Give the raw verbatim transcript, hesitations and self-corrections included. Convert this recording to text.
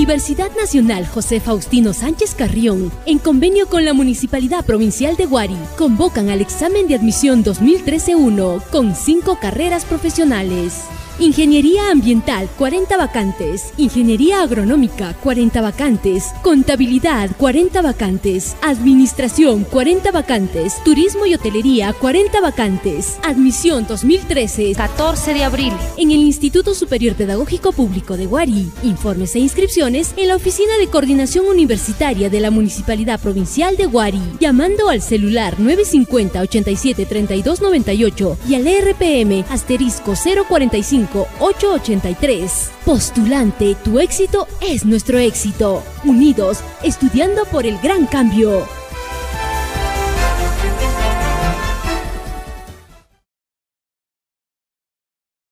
Universidad Nacional José Faustino Sánchez Carrión, en convenio con la Municipalidad Provincial de Huari, convocan al examen de admisión dos mil trece uno con cinco carreras profesionales. Ingeniería Ambiental, cuarenta vacantes. Ingeniería Agronómica, cuarenta vacantes. Contabilidad, cuarenta vacantes. Administración, cuarenta vacantes. Turismo y Hotelería, cuarenta vacantes. Admisión dos mil trece, catorce de abril. En el Instituto Superior Pedagógico Público de Huari. Informes e inscripciones en la Oficina de Coordinación Universitaria de la Municipalidad Provincial de Huari, llamando al celular nueve cinco cero, ochenta y siete, treinta y dos noventa y ocho y al R P M asterisco cero cuarenta y cinco, ocho ochenta y tres. Postulante, tu éxito es nuestro éxito. Unidos, estudiando por el gran cambio.